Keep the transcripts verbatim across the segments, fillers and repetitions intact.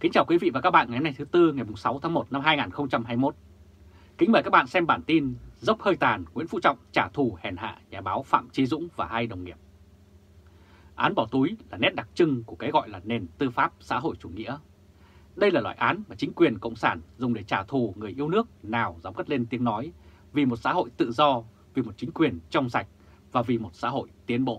Kính chào quý vị và các bạn ngày hôm nay thứ Tư ngày sáu tháng một năm hai nghìn không trăm hai mươi mốt. Kính mời các bạn xem bản tin Dốc hơi tàn Nguyễn Phú Trọng trả thù hèn hạ nhà báo Phạm Chí Dũng và hai đồng nghiệp. Án bỏ túi là nét đặc trưng của cái gọi là nền tư pháp xã hội chủ nghĩa. Đây là loại án mà chính quyền Cộng sản dùng để trả thù người yêu nước nào dám cất lên tiếng nói vì một xã hội tự do, vì một chính quyền trong sạch và vì một xã hội tiến bộ.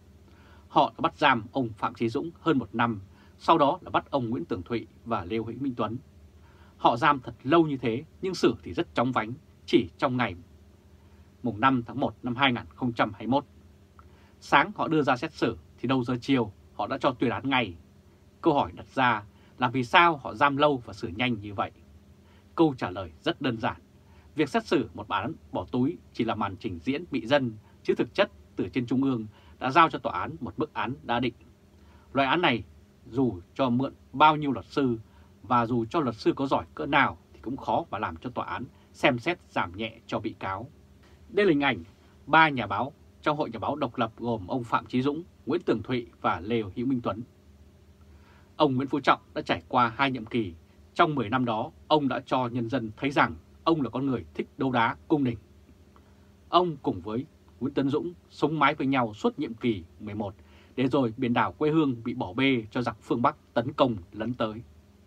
Họ đã bắt giam ông Phạm Chí Dũng hơn một năm, sau đó là bắt ông Nguyễn Tường Thụy và Lê Hữu Minh Tuấn. Họ giam thật lâu như thế nhưng xử thì rất chóng vánh, chỉ trong ngày mùng năm tháng một năm hai nghìn không trăm hai mươi mốt. Sáng họ đưa ra xét xử thì đầu giờ chiều họ đã cho tuyên án ngay. Câu hỏi đặt ra là vì sao họ giam lâu và xử nhanh như vậy? Câu trả lời rất đơn giản. Việc xét xử một bản án bỏ túi chỉ là màn trình diễn bị dân, chứ thực chất từ trên trung ương đã giao cho tòa án một bức án đã định. Loại án này dù cho mượn bao nhiêu luật sư và dù cho luật sư có giỏi cỡ nào thì cũng khó mà làm cho tòa án xem xét giảm nhẹ cho bị cáo. Đây là hình ảnh ba nhà báo trong Hội Nhà báo độc lập gồm ông Phạm Chí Dũng, Nguyễn Tường Thụy và Lê Hữu Minh Tuấn. Ông Nguyễn Phú Trọng đã trải qua hai nhiệm kỳ. Trong mười năm đó, ông đã cho nhân dân thấy rằng ông là con người thích đấu đá cung đình. Ông cùng với Nguyễn Tấn Dũng sống mái với nhau suốt nhiệm kỳ mười một, để rồi biển đảo quê hương bị bỏ bê cho giặc phương Bắc tấn công lấn tới.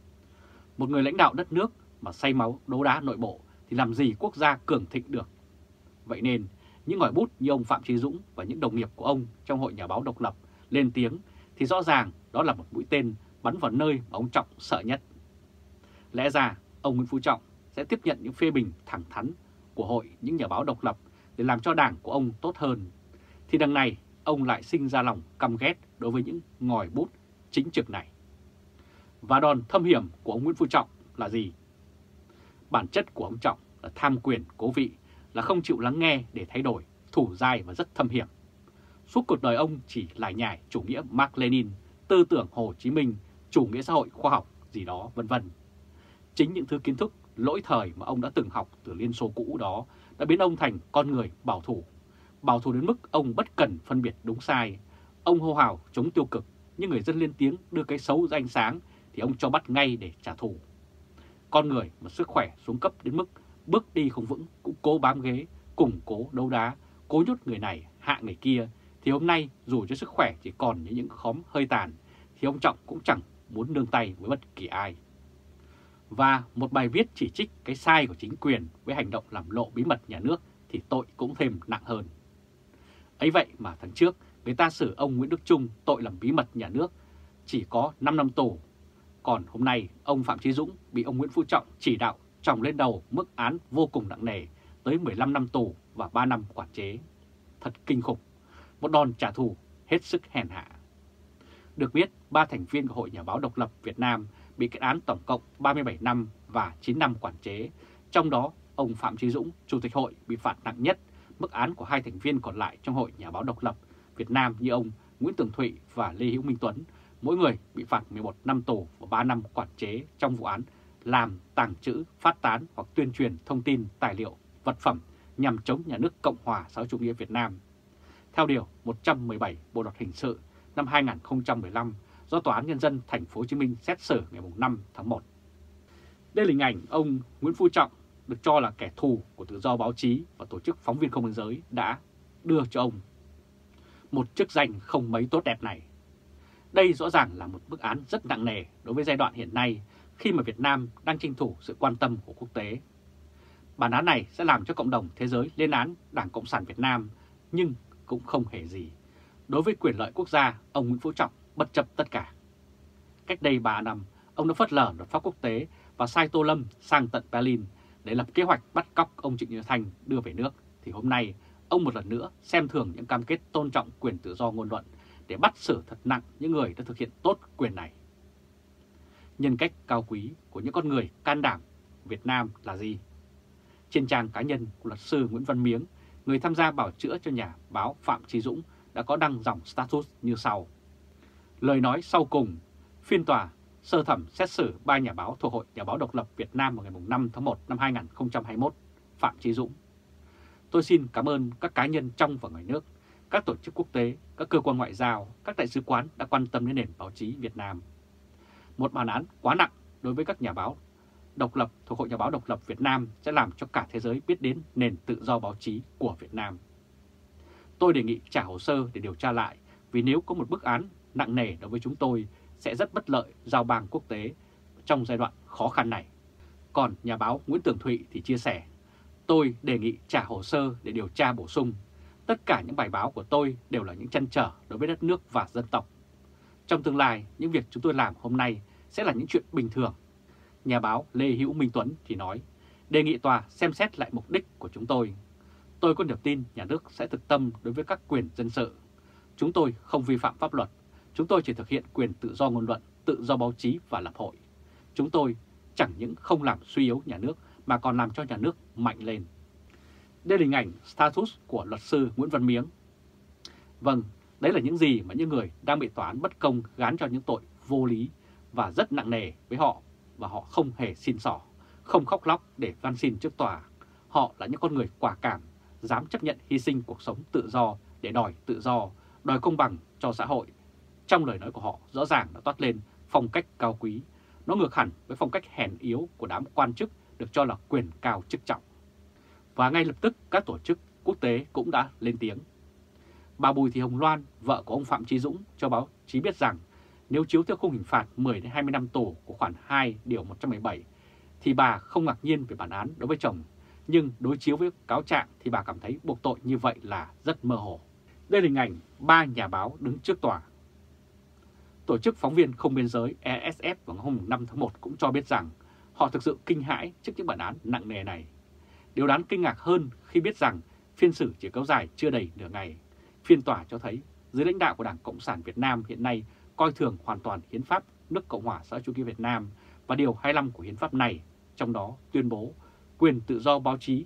Một người lãnh đạo đất nước mà say máu đấu đá nội bộ thì làm gì quốc gia cường thịnh được. Vậy nên, những ngòi bút như ông Phạm Chí Dũng và những đồng nghiệp của ông trong Hội Nhà báo độc lập lên tiếng thì rõ ràng đó là một mũi tên bắn vào nơi mà ông Trọng sợ nhất. Lẽ ra, ông Nguyễn Phú Trọng sẽ tiếp nhận những phê bình thẳng thắn của Hội những nhà báo độc lập để làm cho đảng của ông tốt hơn. Thì đằng này, ông lại sinh ra lòng căm ghét đối với những ngòi bút chính trực này. Và đòn thâm hiểm của ông Nguyễn Phú Trọng là gì? Bản chất của ông Trọng là tham quyền cố vị, là không chịu lắng nghe để thay đổi, thủ dai và rất thâm hiểm. Suốt cuộc đời ông chỉ lải nhải chủ nghĩa Mác Lênin, tư tưởng Hồ Chí Minh, chủ nghĩa xã hội khoa học gì đó vân vân. Chính những thứ kiến thức lỗi thời mà ông đã từng học từ Liên Xô cũ đó đã biến ông thành con người bảo thủ. Bảo thủ đến mức ông bất cần phân biệt đúng sai. Ông hô hào chống tiêu cực, nhưng người dân lên tiếng đưa cái xấu ra ánh sáng thì ông cho bắt ngay để trả thù. Con người mà sức khỏe xuống cấp đến mức bước đi không vững cũng cố bám ghế, củng cố đấu đá, cố nhốt người này hạ người kia, thì hôm nay dù cho sức khỏe chỉ còn như những khóm hơi tàn thì ông Trọng cũng chẳng muốn nương tay với bất kỳ ai. Và một bài viết chỉ trích cái sai của chính quyền với hành động làm lộ bí mật nhà nước thì tội cũng thêm nặng hơn. Ấy vậy mà tháng trước người ta xử ông Nguyễn Đức Chung tội làm bí mật nhà nước chỉ có năm năm tù. Còn hôm nay ông Phạm Chí Dũng bị ông Nguyễn Phú Trọng chỉ đạo chồng lên đầu mức án vô cùng nặng nề tới mười lăm năm tù và ba năm quản chế. Thật kinh khủng, một đòn trả thù hết sức hèn hạ. Được biết, ba thành viên của Hội Nhà báo độc lập Việt Nam bị kết án tổng cộng ba mươi bảy năm và chín năm quản chế. Trong đó, ông Phạm Chí Dũng, Chủ tịch Hội bị phạt nặng nhất. Mức án của hai thành viên còn lại trong Hội Nhà báo độc lập Việt Nam như ông Nguyễn Tường Thụy và Lê Hữu Minh Tuấn, mỗi người bị phạt mười một năm tù và ba năm quản chế trong vụ án làm, tàng trữ, phát tán hoặc tuyên truyền thông tin, tài liệu, vật phẩm nhằm chống nhà nước Cộng hòa xã hội chủ nghĩa Việt Nam. Theo điều một trăm mười bảy Bộ luật hình sự năm hai nghìn không trăm mười lăm do Tòa án Nhân dân Thành phố Hồ Chí Minh xét xử ngày năm tháng một. Đây là hình ảnh ông Nguyễn Phú Trọng được cho là kẻ thù của tự do báo chí và tổ chức phóng viên không biên giới đã đưa cho ông một chức danh không mấy tốt đẹp này. Đây rõ ràng là một bức án rất nặng nề đối với giai đoạn hiện nay khi mà Việt Nam đang tranh thủ sự quan tâm của quốc tế. Bản án này sẽ làm cho cộng đồng thế giới lên án Đảng Cộng sản Việt Nam, nhưng cũng không hề gì. Đối với quyền lợi quốc gia, ông Nguyễn Phú Trọng bất chấp tất cả. Cách đây ba năm, ông đã phớt lờ luật pháp quốc tế và sai Tô Lâm sang tận Berlin để lập kế hoạch bắt cóc ông Trịnh Như Thanh đưa về nước, thì hôm nay ông một lần nữa xem thường những cam kết tôn trọng quyền tự do ngôn luận để bắt xử thật nặng những người đã thực hiện tốt quyền này. Nhân cách cao quý của những con người can đảm Việt Nam là gì? Trên trang cá nhân của luật sư Nguyễn Văn Miếng, người tham gia bào chữa cho nhà báo Phạm Chí Dũng, đã có đăng dòng status như sau. Lời nói sau cùng, phiên tòa sơ thẩm xét xử ba nhà báo thuộc Hội Nhà báo độc lập Việt Nam vào ngày năm tháng một năm hai nghìn không trăm hai mươi mốt, Phạm Chí Dũng. Tôi xin cảm ơn các cá nhân trong và ngoài nước, các tổ chức quốc tế, các cơ quan ngoại giao, các đại sứ quán đã quan tâm đến nền báo chí Việt Nam. Một bản án quá nặng đối với các nhà báo độc lập thuộc Hội Nhà báo Độc lập Việt Nam sẽ làm cho cả thế giới biết đến nền tự do báo chí của Việt Nam. Tôi đề nghị trả hồ sơ để điều tra lại, vì nếu có một bức án nặng nề đối với chúng tôi sẽ rất bất lợi giao bang quốc tế trong giai đoạn khó khăn này. Còn nhà báo Nguyễn Tường Thụy thì chia sẻ, tôi đề nghị trả hồ sơ để điều tra bổ sung. Tất cả những bài báo của tôi đều là những trăn trở đối với đất nước và dân tộc. Trong tương lai, những việc chúng tôi làm hôm nay sẽ là những chuyện bình thường. Nhà báo Lê Hữu Minh Tuấn thì nói, đề nghị tòa xem xét lại mục đích của chúng tôi. Tôi có niềm tin nhà nước sẽ thực tâm đối với các quyền dân sự. Chúng tôi không vi phạm pháp luật. Chúng tôi chỉ thực hiện quyền tự do ngôn luận, tự do báo chí và lập hội. Chúng tôi chẳng những không làm suy yếu nhà nước mà còn làm cho nhà nước mạnh lên. Đây là hình ảnh status của luật sư Nguyễn Văn Miếng. Vâng, đấy là những gì mà những người đang bị tòa án bất công gán cho những tội vô lý và rất nặng nề với họ, và họ không hề xin xỏ, không khóc lóc để van xin trước tòa. Họ là những con người quả cảm, dám chấp nhận hy sinh cuộc sống tự do để đòi tự do, đòi công bằng cho xã hội. Trong lời nói của họ rõ ràng đã toát lên phong cách cao quý, nó ngược hẳn với phong cách hèn yếu của đám quan chức được cho là quyền cao chức trọng. Và ngay lập tức các tổ chức quốc tế cũng đã lên tiếng. Bà Bùi Thị Hồng Loan, vợ của ông Phạm Chí Dũng, cho báo chí biết rằng nếu chiếu theo khung hình phạt mười đến hai mươi năm tù của khoản hai điều một trăm mười bảy thì bà không ngạc nhiên về bản án đối với chồng, nhưng đối chiếu với cáo trạng thì bà cảm thấy buộc tội như vậy là rất mơ hồ. Đây là hình ảnh ba nhà báo đứng trước tòa. Tổ chức Phóng viên Không Biên giới R S F vào hôm năm tháng một cũng cho biết rằng họ thực sự kinh hãi trước những bản án nặng nề này. Điều đáng kinh ngạc hơn khi biết rằng phiên xử chỉ kéo dài chưa đầy nửa ngày. Phiên tòa cho thấy dưới lãnh đạo của Đảng Cộng sản Việt Nam hiện nay coi thường hoàn toàn hiến pháp nước Cộng hòa xã hội chủ nghĩa Việt Nam và điều hai mươi lăm của hiến pháp này, trong đó tuyên bố quyền tự do báo chí.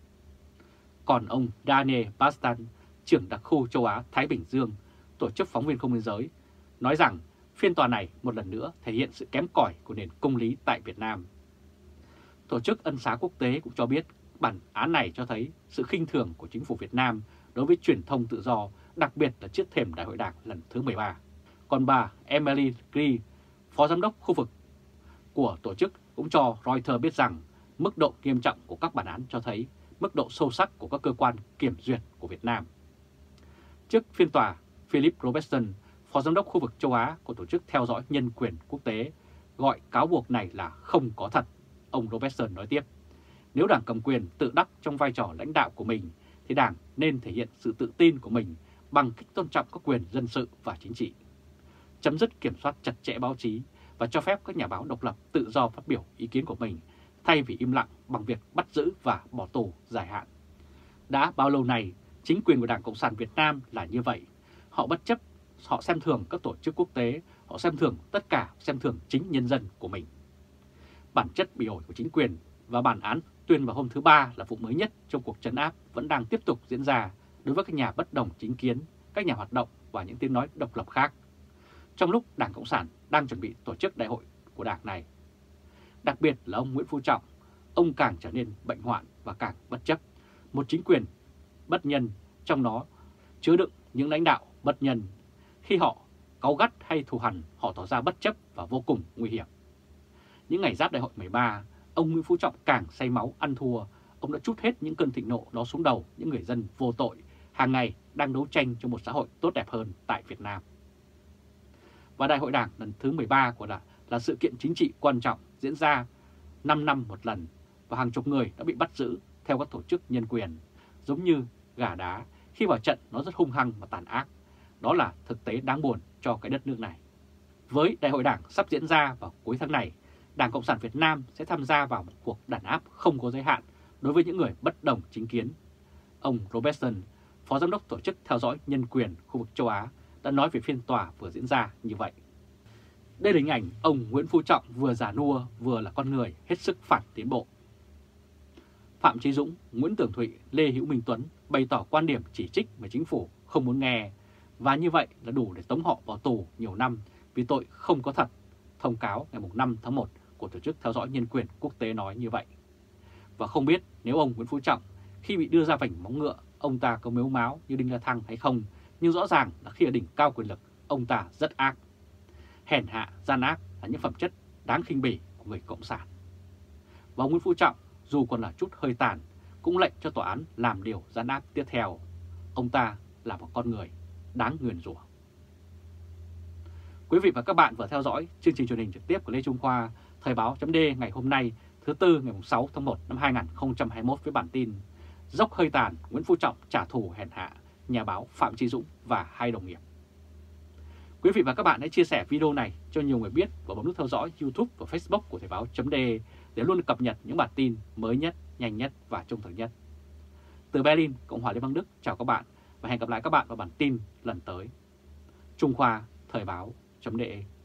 Còn ông Daniel Bastan, trưởng đặc khu châu Á Thái Bình Dương, tổ chức Phóng viên Không Biên giới, nói rằng phiên tòa này một lần nữa thể hiện sự kém cỏi của nền công lý tại Việt Nam. Tổ chức Ân xá Quốc tế cũng cho biết bản án này cho thấy sự khinh thường của chính phủ Việt Nam đối với truyền thông tự do, đặc biệt là trước thềm Đại hội Đảng lần thứ mười ba. Còn bà Emily Gree, Phó Giám đốc khu vực của tổ chức, cũng cho Reuters biết rằng mức độ nghiêm trọng của các bản án cho thấy mức độ sâu sắc của các cơ quan kiểm duyệt của Việt Nam. Trước phiên tòa, Philip Robertson, Phó Giám đốc khu vực châu Á của Tổ chức Theo dõi Nhân quyền Quốc tế, gọi cáo buộc này là không có thật. Ông Robertson nói tiếp, nếu Đảng cầm quyền tự đắc trong vai trò lãnh đạo của mình, thì Đảng nên thể hiện sự tự tin của mình bằng cách tôn trọng các quyền dân sự và chính trị, chấm dứt kiểm soát chặt chẽ báo chí và cho phép các nhà báo độc lập tự do phát biểu ý kiến của mình, thay vì im lặng bằng việc bắt giữ và bỏ tù dài hạn. Đã bao lâu nay, chính quyền của Đảng Cộng sản Việt Nam là như vậy. Họ bất chấp, họ xem thường các tổ chức quốc tế, họ xem thường tất cả, xem thường chính nhân dân của mình. Bản chất bị ổi của chính quyền và bản án tuyên vào hôm thứ Ba là vụ mới nhất trong cuộc trấn áp vẫn đang tiếp tục diễn ra đối với các nhà bất đồng chính kiến, các nhà hoạt động và những tiếng nói độc lập khác, trong lúc Đảng Cộng sản đang chuẩn bị tổ chức đại hội của đảng này. Đặc biệt là ông Nguyễn Phú Trọng, ông càng trở nên bệnh hoạn và càng bất chấp. Một chính quyền bất nhân, trong đó chứa đựng những lãnh đạo bất nhân. Khi họ cáu gắt hay thù hằn, họ tỏ ra bất chấp và vô cùng nguy hiểm. Những ngày giáp đại hội mười ba, ông Nguyễn Phú Trọng càng say máu ăn thua. Ông đã trút hết những cơn thịnh nộ đó xuống đầu những người dân vô tội, hàng ngày đang đấu tranh cho một xã hội tốt đẹp hơn tại Việt Nam. Và Đại hội Đảng lần thứ mười ba của Đảng là sự kiện chính trị quan trọng diễn ra năm năm một lần, và hàng chục người đã bị bắt giữ theo các tổ chức nhân quyền, giống như gà đá. Khi vào trận nó rất hung hăng và tàn ác. Đó là thực tế đáng buồn cho cái đất nước này. Với Đại hội Đảng sắp diễn ra vào cuối tháng này, Đảng Cộng sản Việt Nam sẽ tham gia vào một cuộc đàn áp không có giới hạn đối với những người bất đồng chính kiến. Ông Robertson, Phó Giám đốc Tổ chức Theo dõi Nhân quyền khu vực châu Á, đã nói về phiên tòa vừa diễn ra như vậy. Đây là hình ảnh ông Nguyễn Phú Trọng vừa già nua vừa là con người hết sức phản tiến bộ. Phạm Chí Dũng, Nguyễn Tường Thụy, Lê Hữu Minh Tuấn bày tỏ quan điểm chỉ trích mà chính phủ không muốn nghe, và như vậy là đủ để tống họ vào tù nhiều năm vì tội không có thật. Thông cáo ngày năm tháng một của Tổ chức Theo dõi Nhân quyền Quốc tế nói như vậy. Và không biết nếu ông Nguyễn Phú Trọng khi bị đưa ra vành móng ngựa, ông ta có mếu máo như Đinh La Thăng hay không, nhưng rõ ràng là khi ở đỉnh cao quyền lực, ông ta rất ác. Hèn hạ, gian ác là những phẩm chất đáng khinh bỉ của của người Cộng sản. Và ông Nguyễn Phú Trọng dù còn là chút hơi tàn cũng lệnh cho tòa án làm điều gian ác tiếp theo. Ông ta là một con người đáng nguyền rủa. Quý vị và các bạn vừa theo dõi chương trình truyền hình trực tiếp của Lê Trung Khoa, Thời báo chấm D ngày hôm nay thứ Tư ngày sáu tháng một năm hai nghìn không trăm hai mươi mốt với bản tin Dốc hơi tàn, Nguyễn Phú Trọng trả thù hèn hạ nhà báo Phạm Chí Dũng và hai đồng nghiệp. Quý vị và các bạn hãy chia sẻ video này cho nhiều người biết và bấm nút theo dõi YouTube và Facebook của Thời báo chấm D để luôn cập nhật những bản tin mới nhất, nhanh nhất và trung thực nhất. Từ Berlin, Cộng hòa Liên bang Đức, chào các bạn và hẹn gặp lại các bạn vào bản tin lần tới. Trung Khoa, Thời báo chấm D.